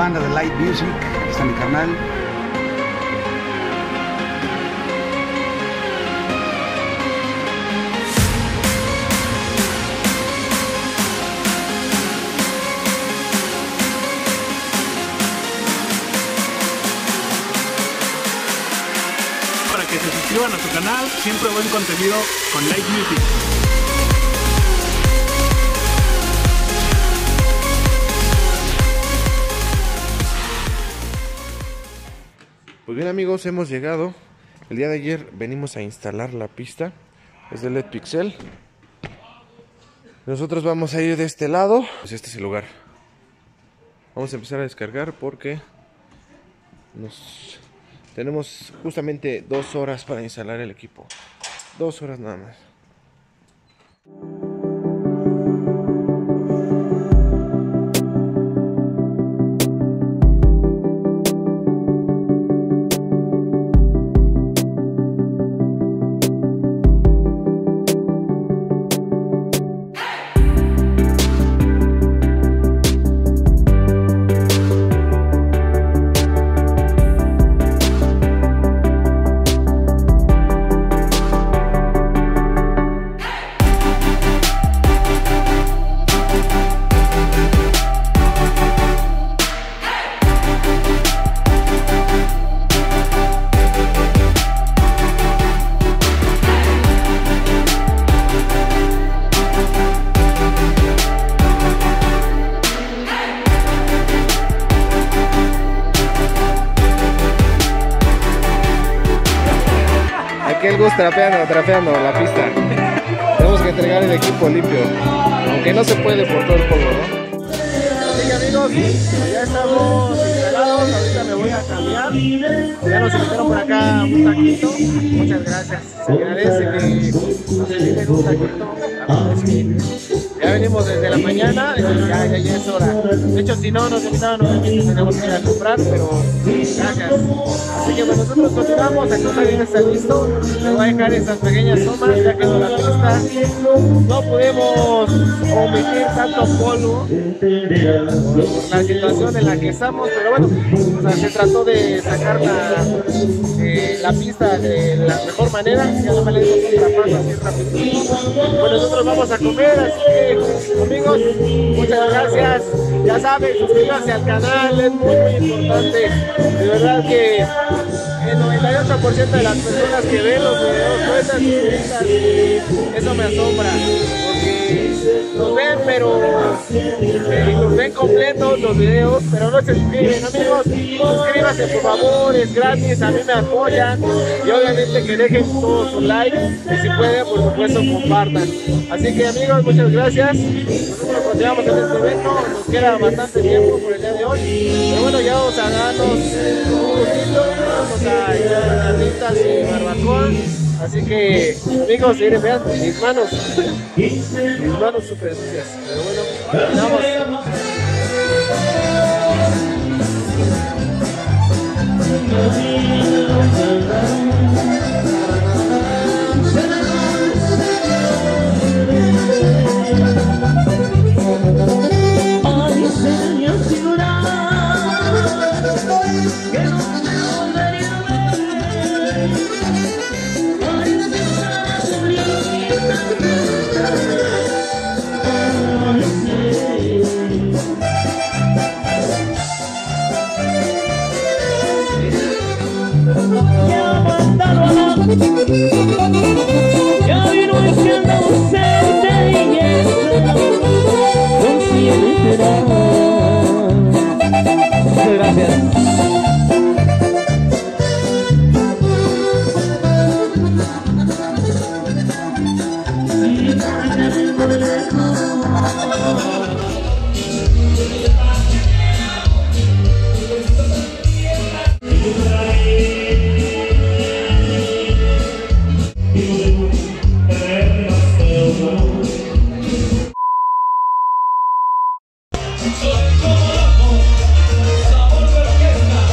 banda de Light Music. Aquí está mi carnal. Para que se suscriban a su canal, siempre buen contenido con Light Music. Pues bien amigos, hemos llegado. El día de ayer venimos a instalar la pista. Es de LED Pixel. Nosotros vamos a ir de este lado. Pues este es el lugar. Vamos a empezar a descargar porque tenemos justamente 2 horas para instalar el equipo. 2 horas nada más. Aquel Gus trapeando la pista. Tenemos que entregar el equipo limpio, aunque no se puede por todo el polvo, ¿no? Así que amigos, ya estamos instalados. Ahorita me voy a cambiar. Ya nos invitaron por acá un taquito. Muchas gracias. Se agradece que nos inviten un taquito. Ya venimos desde la mañana, ya es hora. De hecho, si no nos invitaban, obviamente tenemos que ir a comprar, pero gracias. Así que bueno, nosotros continuamos, aquí también está listo. Les voy a dejar esas pequeñas tomas, ya quedó la pista. No podemos omitir tanto polvo por la situación en la que estamos, pero bueno, o sea, se trató de sacar la pista de la mejor manera. Ya no me le dimos un trapazo así rapidito. Bueno, nosotros vamos a comer, así que amigos, muchas gracias. Ya saben, suscríbanse al canal, es muy importante. De verdad que el 98% de las personas que ven los videos no están suscritas, y eso me asombra, porque los ven, pero los ven completos los videos, pero no se suscriben. Amigos, suscríbanse por favor, es gratis, a mí me apoyan, y obviamente que dejen todos su like, y si pueden, por supuesto, compartan. Así que amigos, muchas gracias. Nosotros continuamos en este evento, nos queda bastante tiempo por el día de hoy, pero bueno, ya vamos a darnos un gustito, vamos a ir a carnitas y barbacoa. Así que amigos, miren, vean mis manos súper sucias, pero bueno, vamos. Ya vino diciendo ausente y eso no siempre. Muchas gracias. Soy como loco, sabor de orquesta.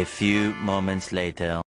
A few moments later.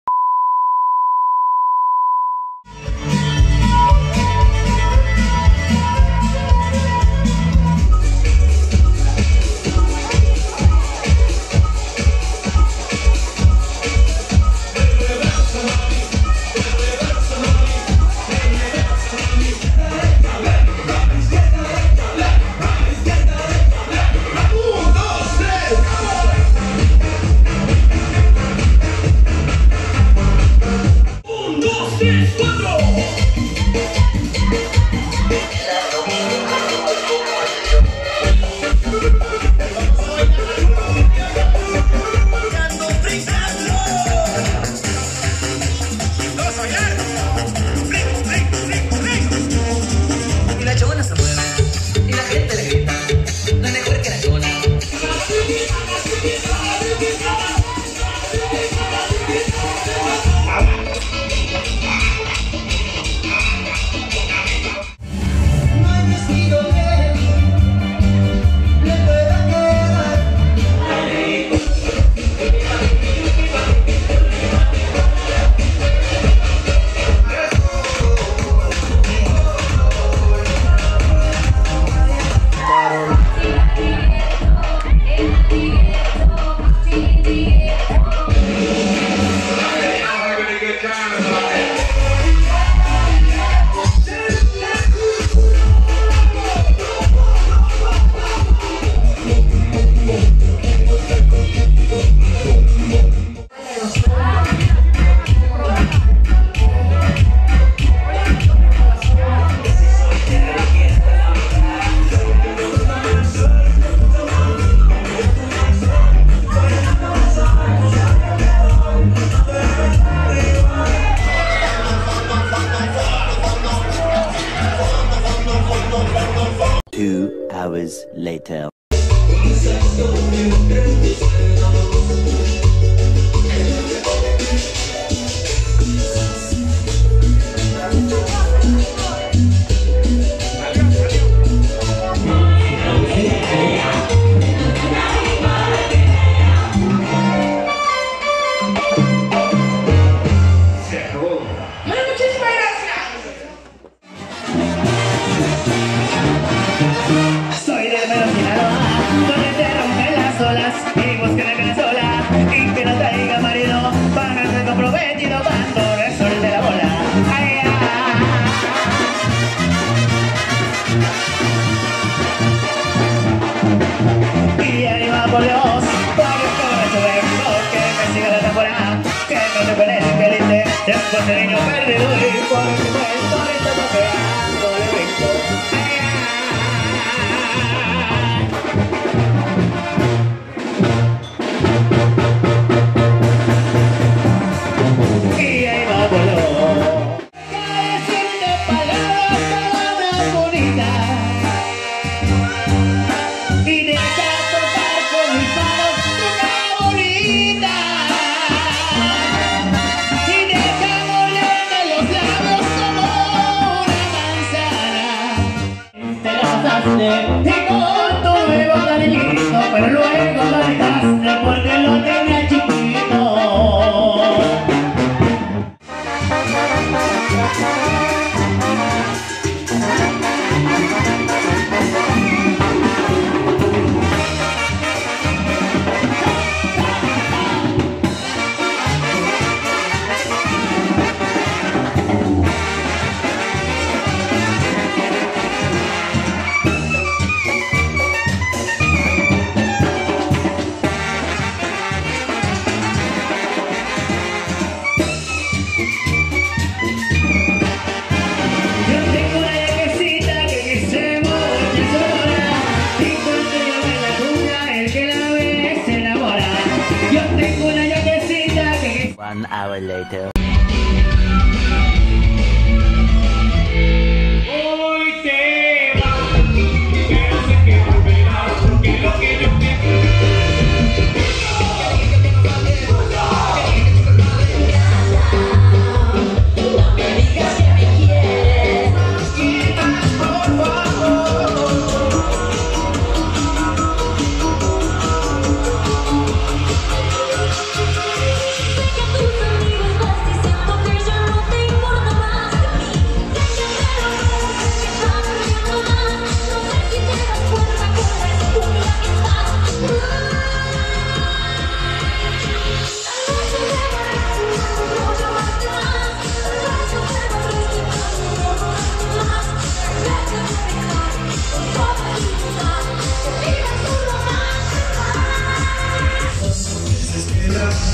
Hours later. Niño perdedor y por esto paseando le vengo. Y ahí va voló. Careciendo palabras bonitas y deja tocar con mis manos una bolita. Y con tu nuevo cariñito, pero luego lo dejaste porque lo tenía chiquito. One hour later. Hoy te vas, pero sé que volverás, porque lo que yo no me digas que me quieres, y más por favor.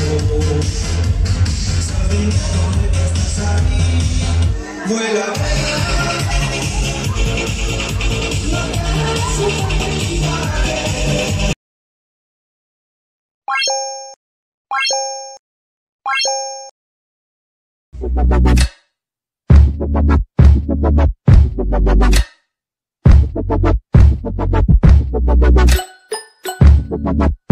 Vuela.